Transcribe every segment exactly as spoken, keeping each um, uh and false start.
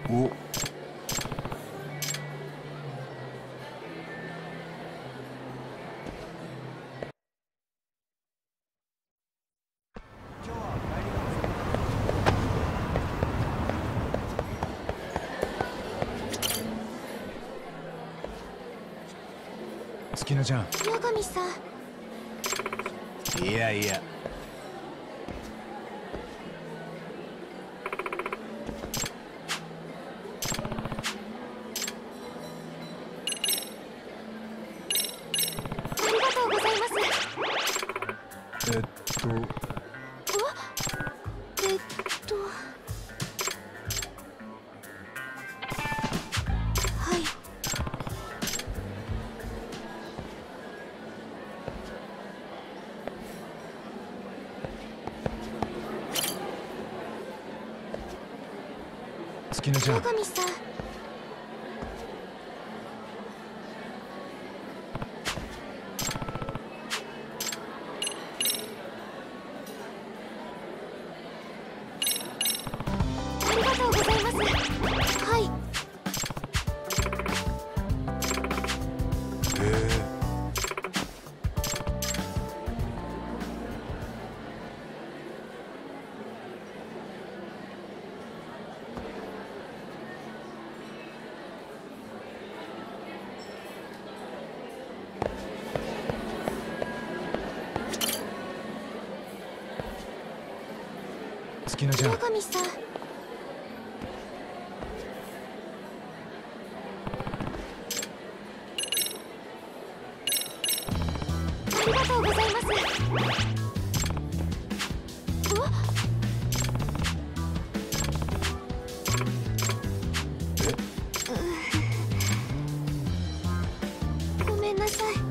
お。月乃ちゃん。 八神さん。いやいや。 ありがとうございます。 えっと。 えっと。はい。 月乃ちゃん。 八神さん。ありがとうございます。はい。 へえ。月乃ちゃん。 八神さん。ありがとうございます。 え？ ごめんなさい。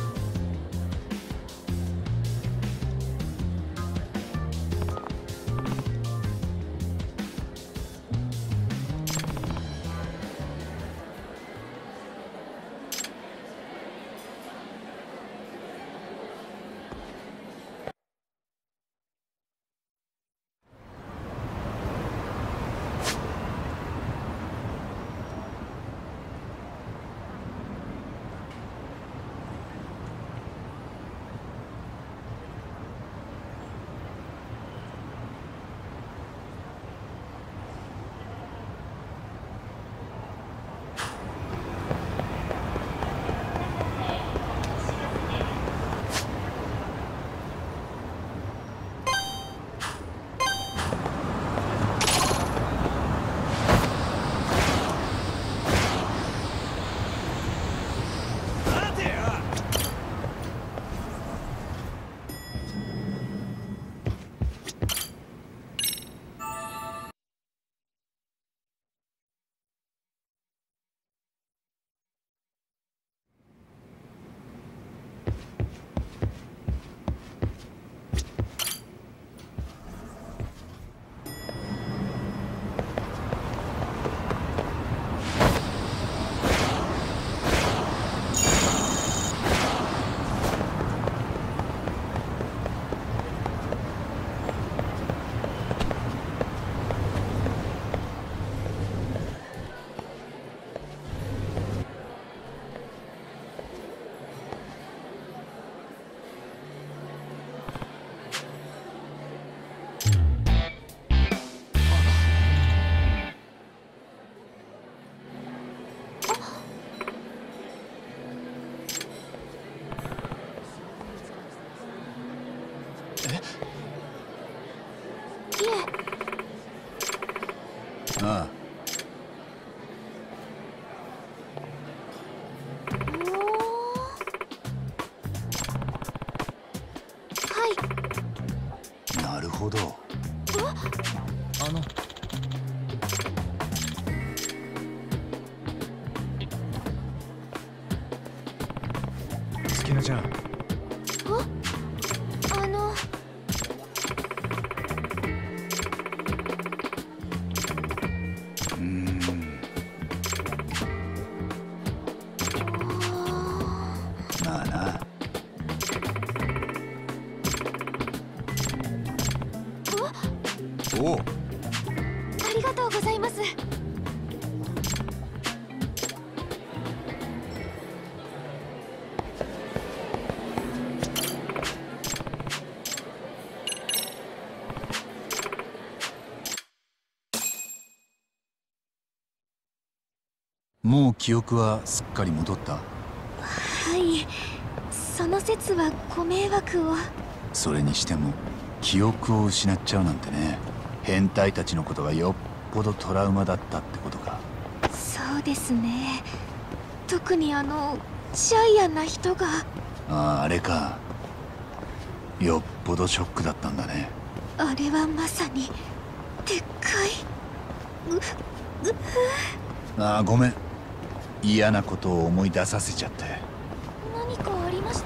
いえ。 ああ。 はい。 なるほど。あの。月乃ちゃん。 あの。 うーん。まあな。 お。 おう。 ありがとうございます。 もう記憶はすっかり戻った？ はい、その説はご迷惑を。 それにしても記憶を失っちゃうなんてね。変態たちのことがよっぽどトラウマだったってことか。 そうですね。特にあのジャイアンな人が。 ああ、あれか。よっぽどショックだったんだね。 あれはまさにでっかい。ううああ、ごめん。嫌なことを思い出させちゃって。 何かありました？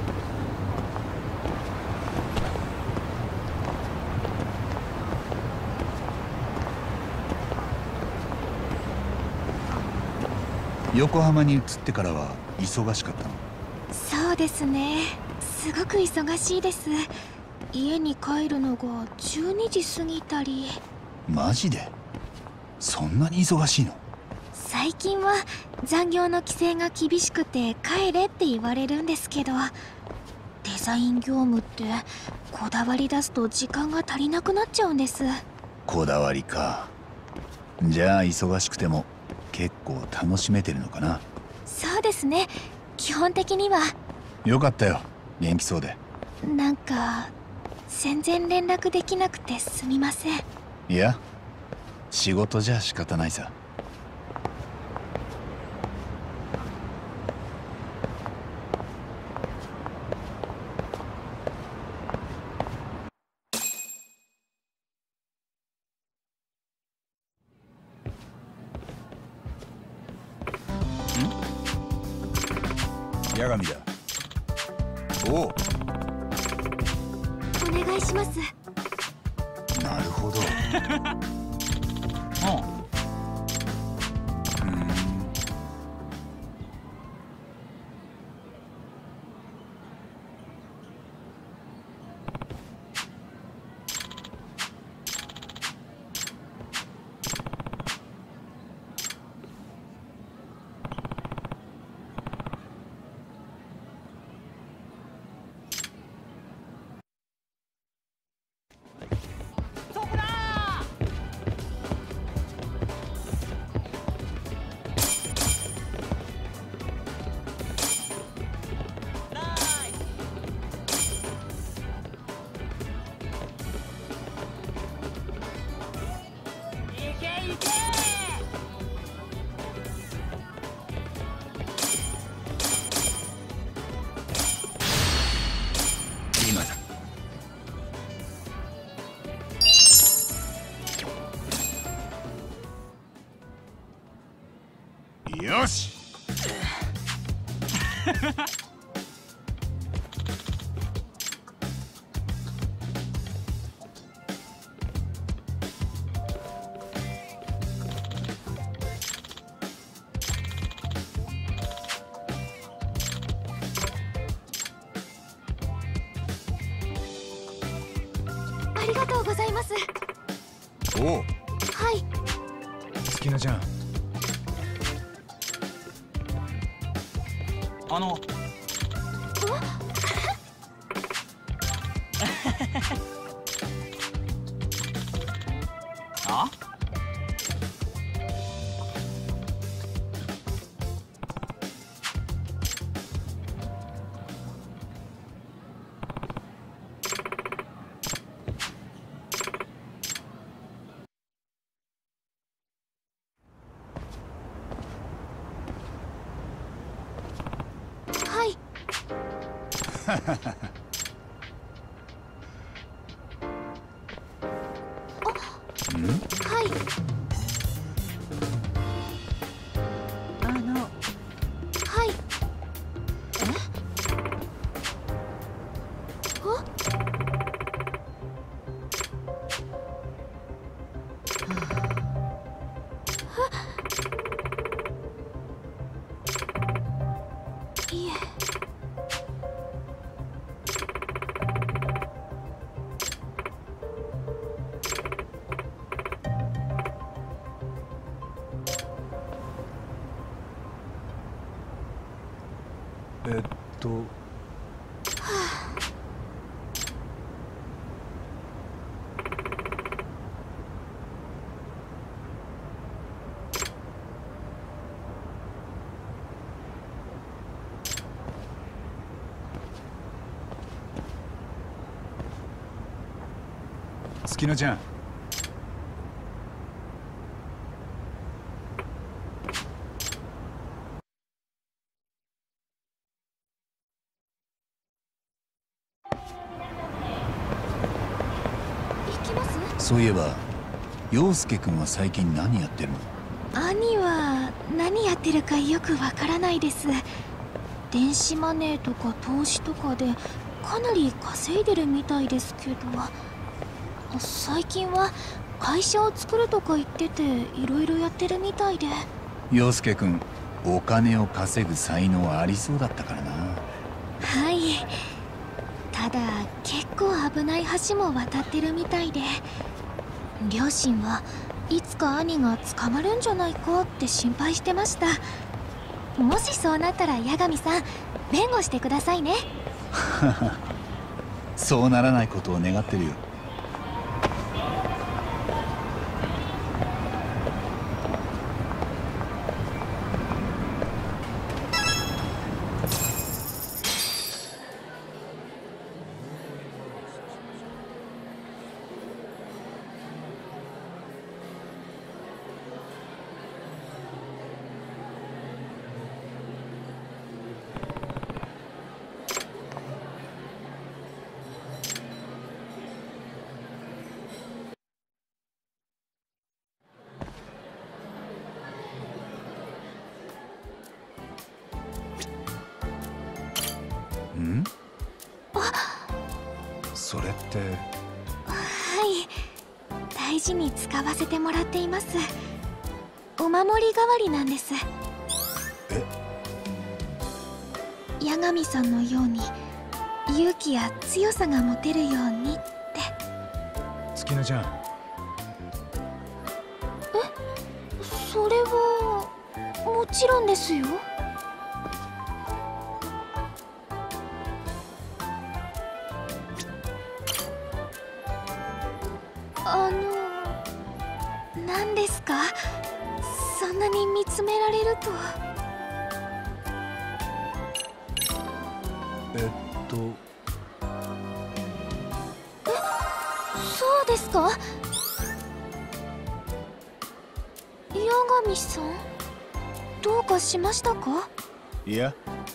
横浜に移ってからは忙しかったの？ そうですね、すごく忙しいです。家に帰るのがじゅうにじ過ぎたり。 マジで？そんなに忙しいの？ 最近は残業の規制が厳しくて帰れって言われるんですけど、デザイン業務ってこだわり出すと時間が足りなくなっちゃうんです。 こだわりか。じゃあ忙しくても結構楽しめてるのかな？ そうですね、基本的には。 よかったよ、元気そうで。 なんか全然連絡できなくてすみません。 いや、仕事じゃ仕方ないさ。八神だ。おう。 お願いします。 なるほど。うん。今だ。よし。 ありがとうございます。 おう。 はい。 好きなじゃん。あの。あ？ はい。 うん？ はい。あの、はい。え？あ？いえ。 えっと。はあ。 月乃ちゃん。 行きます？ そういえば陽介君は最近何やってるの？ 兄は何やってるかよくわからないです。電子マネーとか投資とかでかなり稼いでるみたいですけど、最近は会社を作るとか言ってていろいろやってるみたいで。 陽介君、お金を稼ぐ才能ありそうだったからな。 はい、ただ結構危ない橋も渡ってるみたいで、両親はいつか兄が捕まるんじゃないかって心配してました。もしそうなったら八神さん、弁護してくださいね。 そうならないことを願ってるよ。ん？それって。 はい、大事に使わせてもらっています。お守り代わりなんです。 え？ 八神さんのように勇気や強さが持てるようにって。 月乃ちゃん。 え？それはもちろんですよ。あの、何ですか？そんなに見つめられると。 えっとえ、そうですか？八神さん、どうかしましたか？ いや。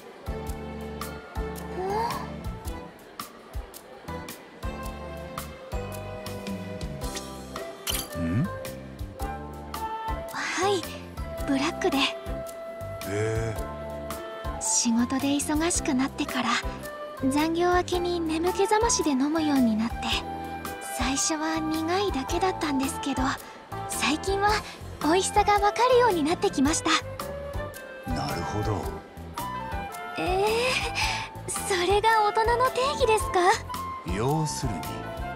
ん？ はい、ブラックで。 へえ。 仕事で忙しくなってから残業明けに眠気覚ましで飲むようになって、最初は苦いだけだったんですけど、最近は美味しさがわかるようになってきました。 なるほど。 えー、それが大人の定義ですか？ 要するに。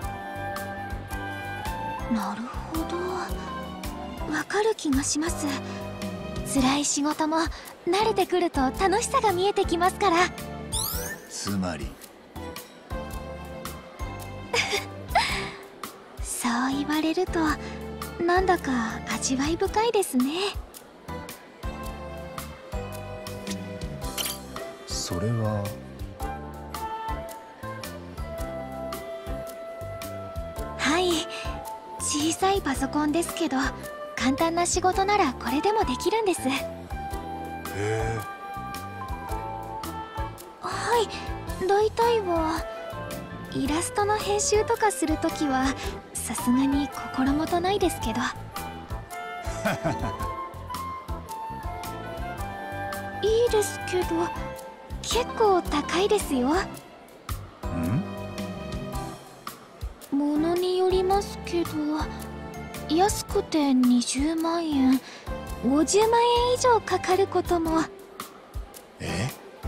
なるほど、わかる気がします。辛い仕事も慣れてくると楽しさが見えてきますから。 つまり。 そう言われるとなんだか味わい深いですね。 それは。 はい、小さいパソコンですけど簡単な仕事ならこれでもできるんです。 へえ。 はい、大体はイラストの編集とかするときはさすがに心もとないですけど。いいですけど結構高いですよ。 ん？ 物によりますけど、安くてにじゅうまんえん、ごじゅうまんえん以上かかることも。 え？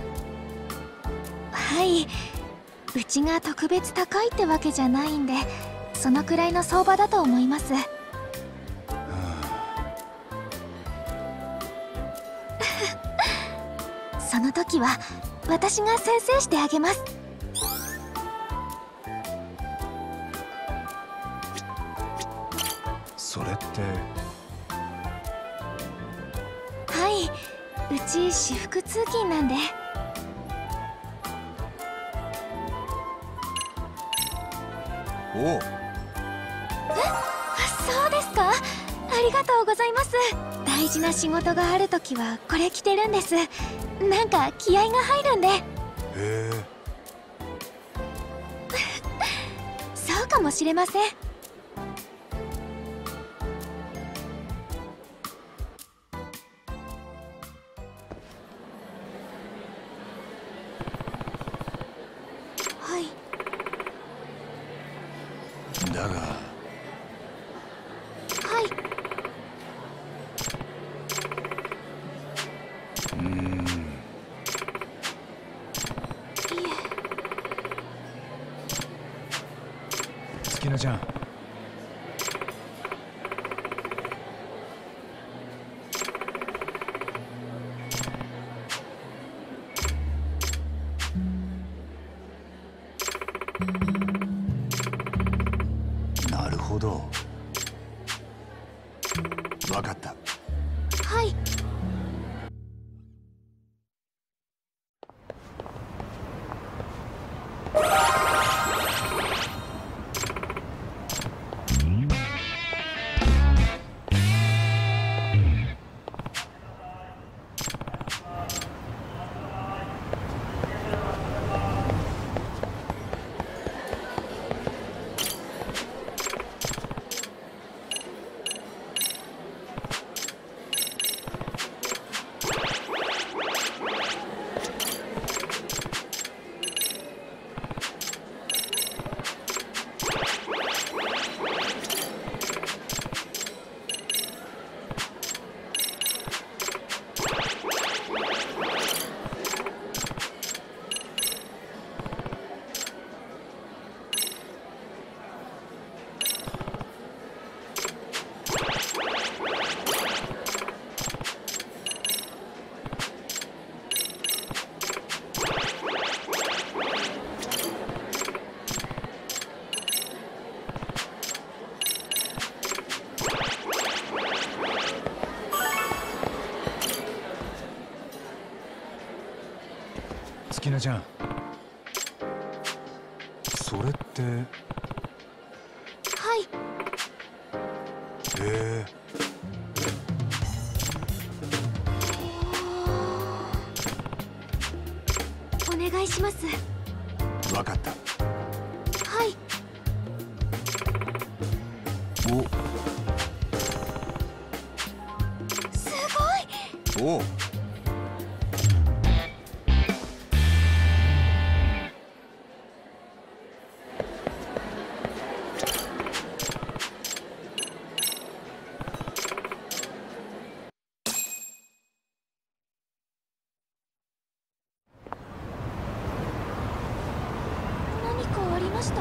はい、うちが特別高いってわけじゃないんで、そのくらいの相場だと思います。その時は私が先生してあげます。 それって。 はい、うち私服通勤なんで。 おう。 ですか？ありがとうございます。大事な仕事があるときはこれ着てるんです。なんか気合が入るんで。 へえ。 そうかもしれません。はい。 だが。 はい。 うーん。 いえ。 月菜ちゃん。なるほど。わかった。 はい。 月菜ちゃん、それって。 はい。 へえ。 お願いします。 わかった。 はい。 お。 すごい。 お。 何かありました？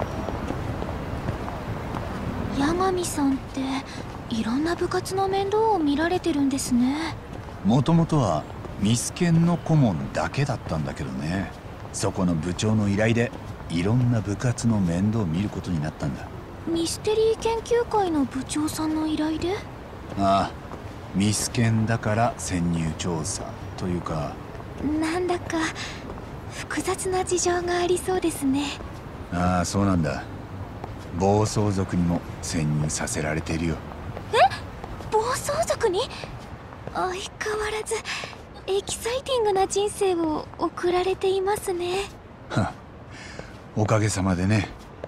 八神さんっていろんな部活の面倒を見られてるんですね。 もともとはミスケンの顧問だけだったんだけどね。そこの部長の依頼でいろんな部活の面倒を見ることになったんだ。 ミステリー研究会の部長さんの依頼で？ ああ、ミスケンだから潜入調査というか。 なんだか複雑な事情がありそうですね。 ああ、そうなんだ。暴走族にも潜入させられているよ。 え？暴走族に？相変わらずエキサイティングな人生を送られていますね。 はおかげさまでね。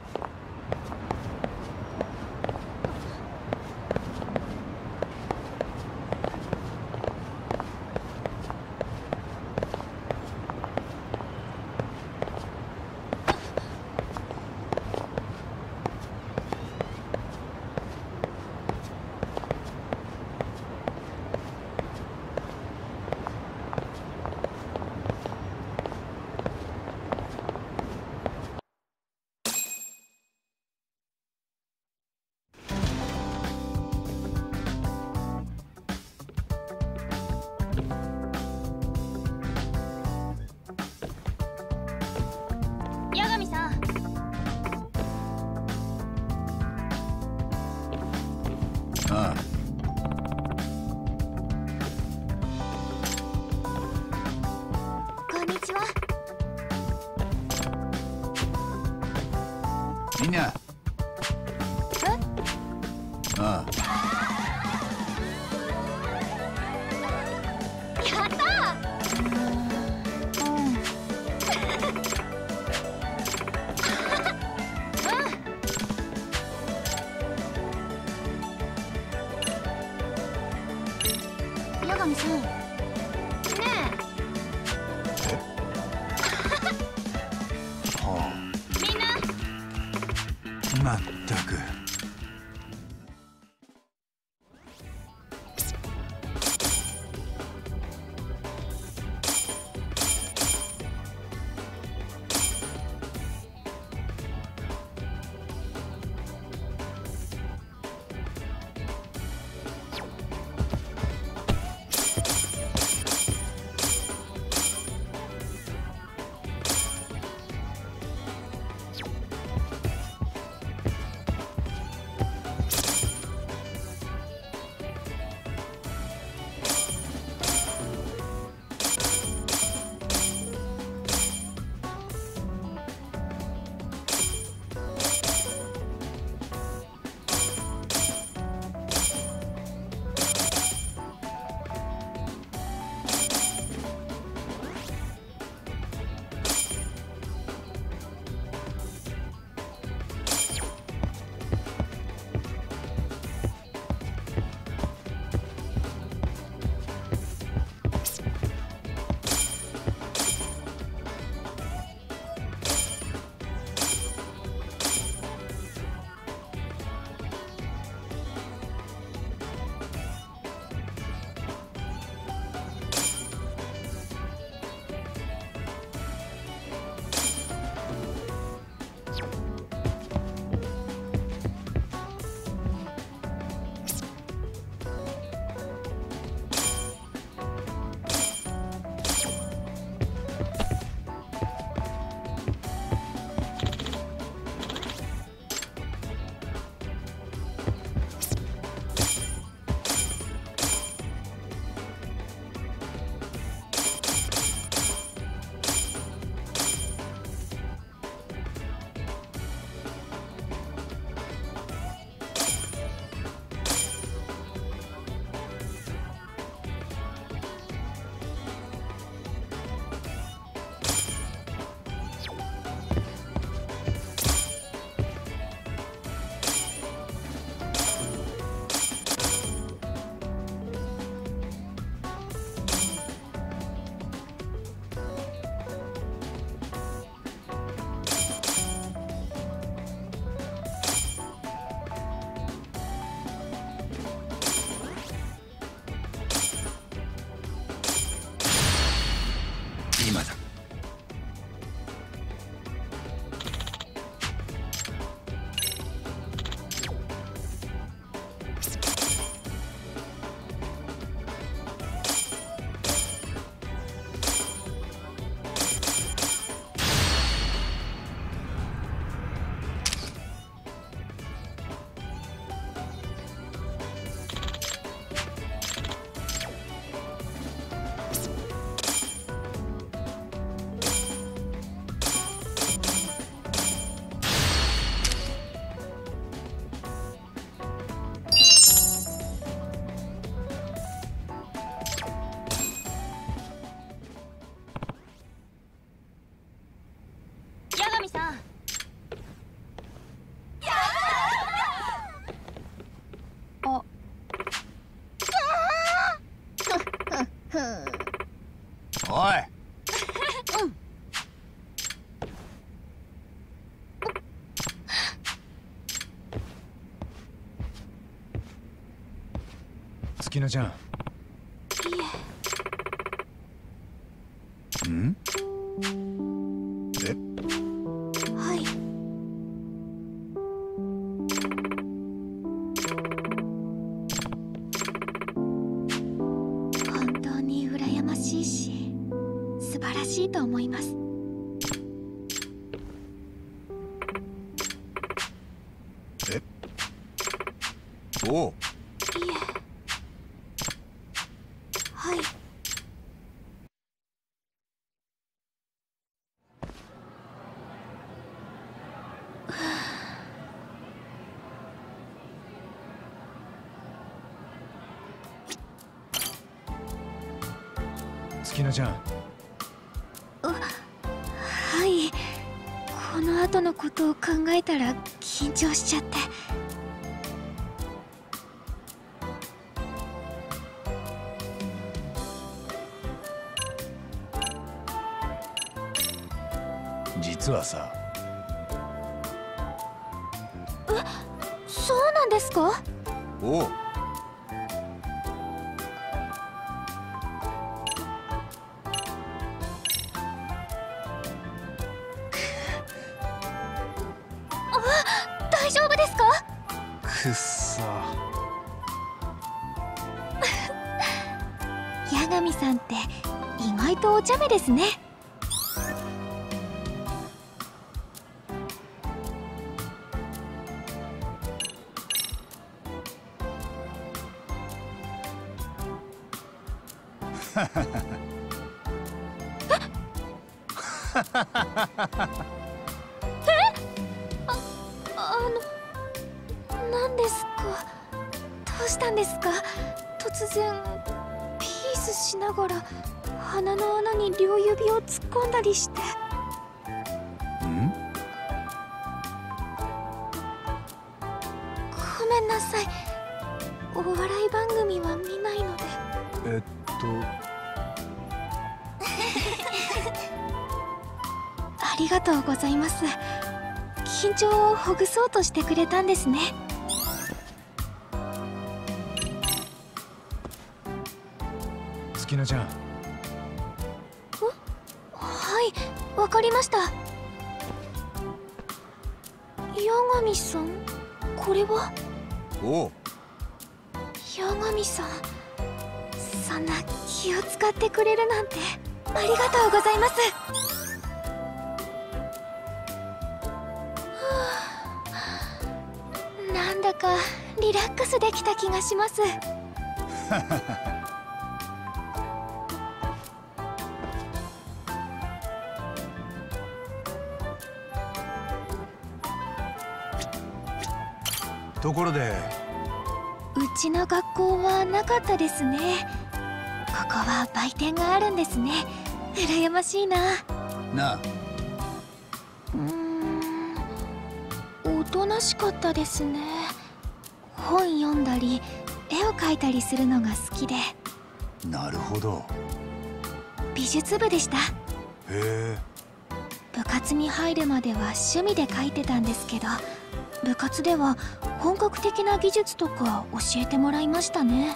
八神さん。 ああ。 こんにちは。 みんな。 え？ ああ。 やったー。うん八神さんねはえみんな。 あ、まったく。今だ。 八神さん。あ。 おい。 うん。 月乃ちゃん。 いえ。 ん？え？ はい。本当に羨ましいし、素晴らしいと思います。 え？おう。 いえ。はい。 月乃ちゃん。 はい、この後のことを考えたら緊張しちゃって。 実はさ。 え、そうなんですか？ おう。 大丈夫ですか？ くっそ。 八神さんって意外とお茶目ですね。あの、何ですか？どうしたんですか？突然ピースしながら鼻の穴に両指を突っ込んだりして。 ん？ ごめんなさい、お笑い番組は見ないので。 えっとありがとうございます。緊張をほぐそうとしてくれたんですね。 月乃ちゃん。 はい、わかりました。八神さん、これは？ おう。 八神さん、そんな気を使ってくれるなんてありがとうございます。なんだかリラックスできた気がします。 ところで、 うちの学校はなかったですね。ここは売店があるんですね。羨ましいな。 なあ。 うーん、おとなしかったですね。本読んだり絵を描いたりするのが好きで。 なるほど。 美術部でした。 へえ。 部活に入るまでは趣味で描いてたんですけど、部活では本格的な技術とか教えてもらいましたね。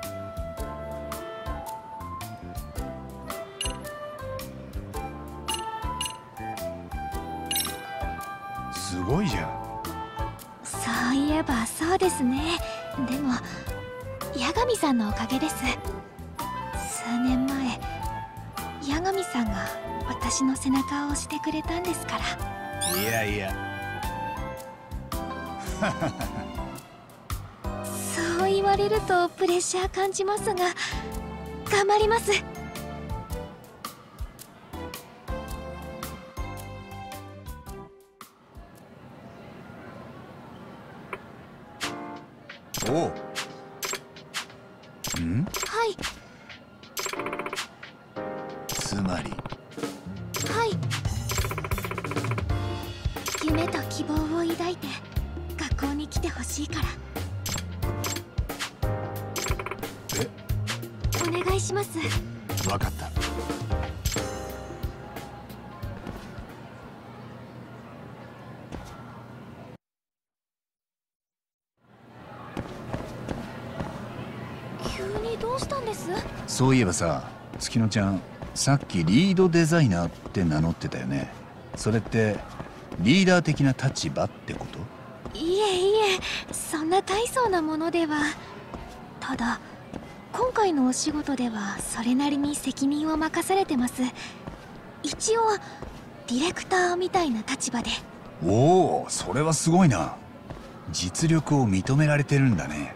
すごいじゃん。 そういえばそうですね。でも八神さんのおかげです。数年前、八神さんが私の背中を押してくれたんですから。 いやいや。 そう言われるとプレッシャー感じますが、頑張ります。 おう。ん？ はい。 つまり。 はい。夢と希望を抱いて学校に来てほしいから。 え？ お願いします。 わかった。 急にどうしたんです？ そういえばさ、月乃ちゃん、さっきリードデザイナーって名乗ってたよね。それってリーダー的な立場ってこと？ いえいえ、そんな大層なものでは。ただ今回のお仕事ではそれなりに責任を任されてます。一応ディレクターみたいな立場で。 おお、それはすごいな。実力を認められてるんだね。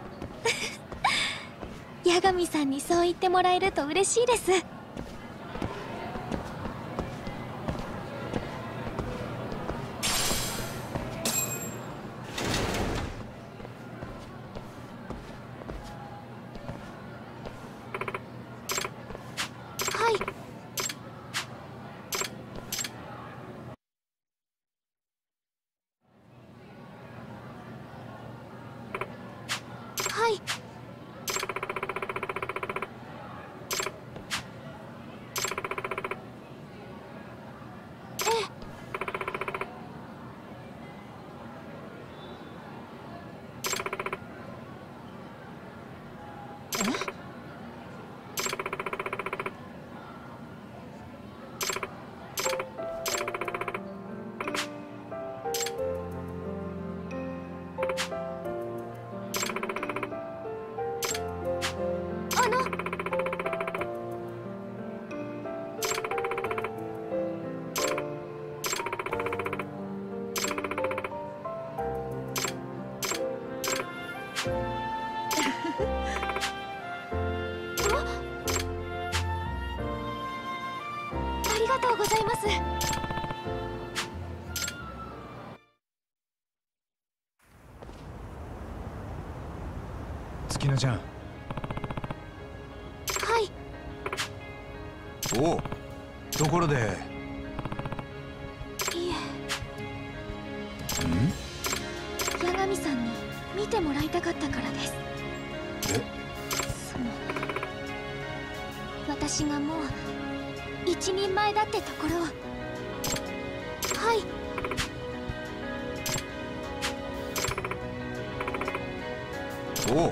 八神さんにそう言ってもらえると嬉しいです。はい。 がとうございます。 月乃ちゃん。 はい。 おう、ところで。 いえ。 ん？ 八神さんに見てもらいたかったからです。 え？ その私がもう一人前だってところを。はい。 おう。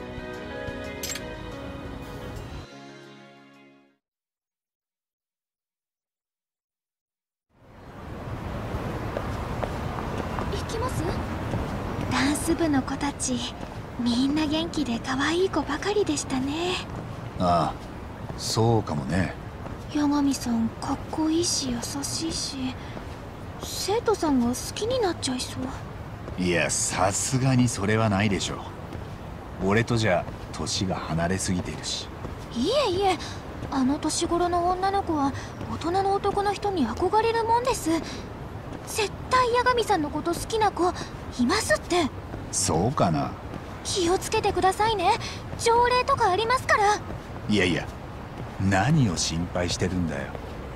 行きます？ダンス部の子たちみんな元気で可愛い子ばかりでしたね。 ああ、そうかもね。 八神さんかっこいいし優しいし、生徒さんが好きになっちゃいそう。 いや、さすがにそれはないでしょ。俺とじゃ年が離れすぎているし。 いえいえ、あの年頃の女の子は大人の男の人に憧れるもんです。絶対八神さんのこと好きな子いますって。 そうかな。 気をつけてくださいね。条例とかありますから。 いやいや、何を心配してるんだよ。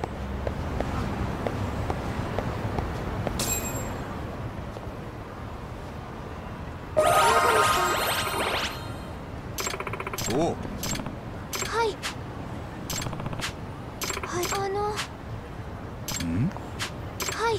おう。 はいはい、あの。 ん？ はい。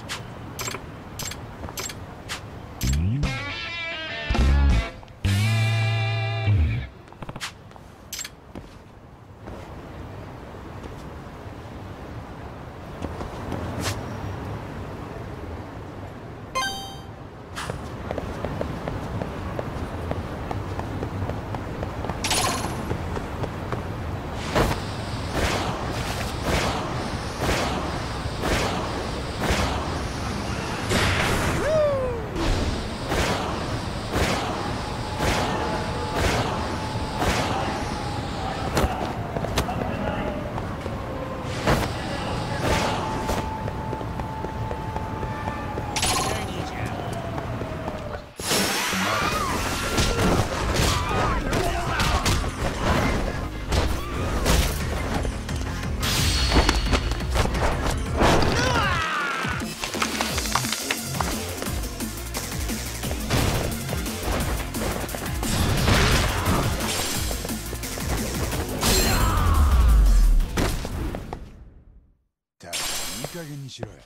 いい加減にしろよ。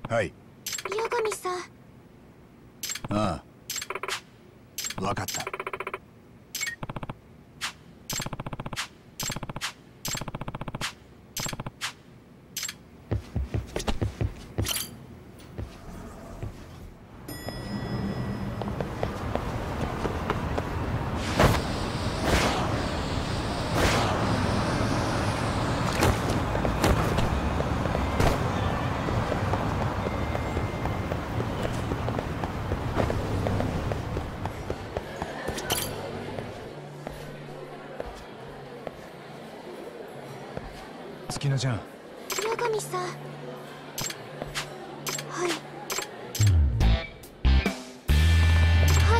はい。 八神さん。 ああ、わかった。月乃ちゃん。 八神さん。はい。はい。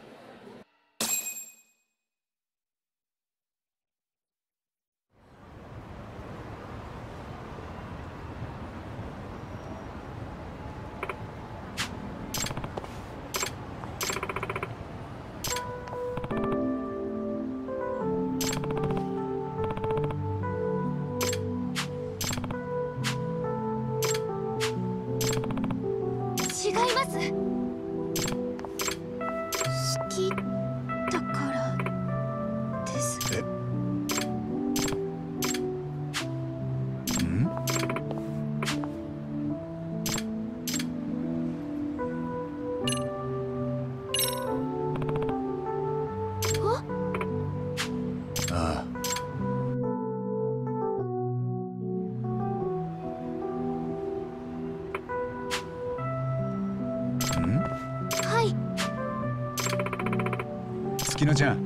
違います。好きだからです。 え？ん？あ？ああ。 はい。 月乃ちゃん。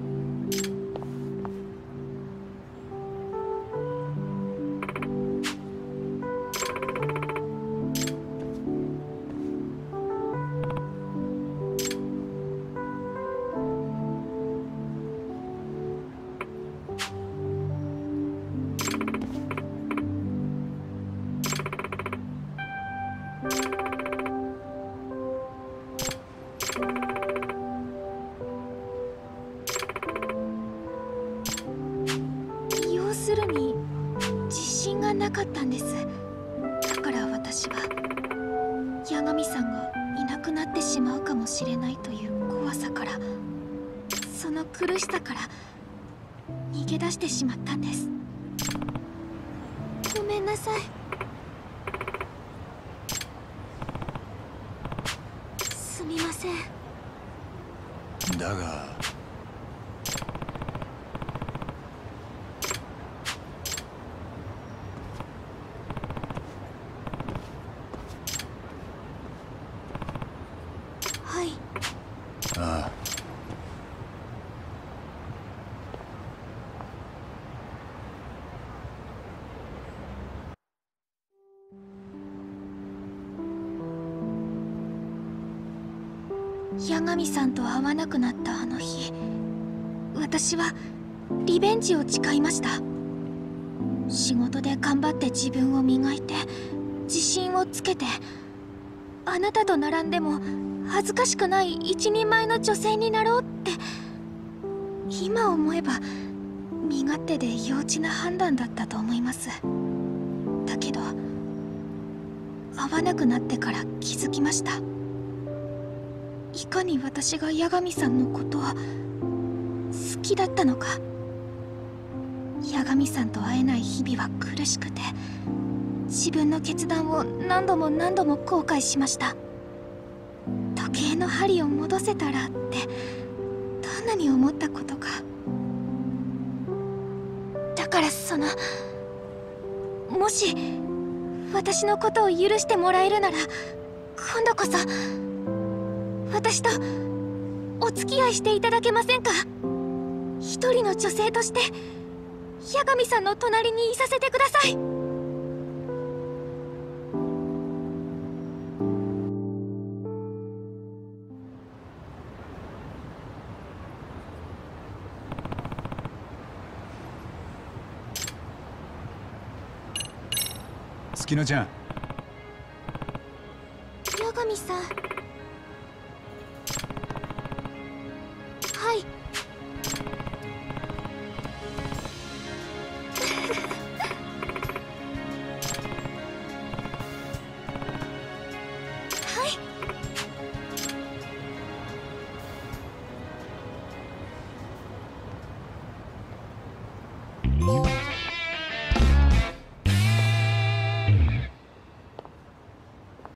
要するに自信がなかったんです。だから私は八神さんがいなくなってしまうかもしれないという怖さから、その苦しさから逃げ出してしまったんです。ごめんなさい。すみません。 だが。 はい。 ああ。 八神さんと会わなくなったあの日、私はリベンジを誓いました。仕事で頑張って自分を磨いて自信をつけて、あなたと並んでも恥ずかしくない一人前の女性になろうって。今思えば身勝手で幼稚な判断だったと思います。だけど会わなくなってから気づきました。いかに私が八神さんのことを好きだったのか。八神さんと会えない日々は苦しくて、自分の決断を何度も何度も後悔しました。時計の針を戻せたらってどんなに思ったことか。だからそのもし私のことを許してもらえるなら、今度こそ私とお付き合いしていただけませんか？一人の女性として八神さんの隣にいさせてください。 月乃ちゃん。 八神さん。